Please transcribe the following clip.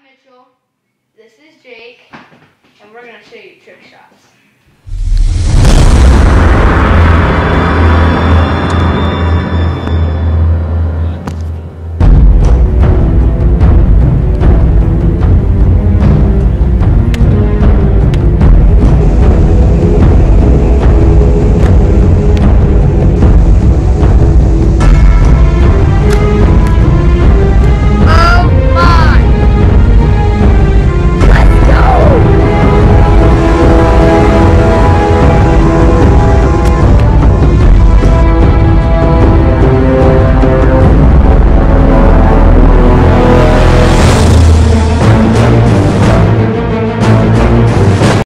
Mitchell. This is Jake. And we're going to show you trick shots.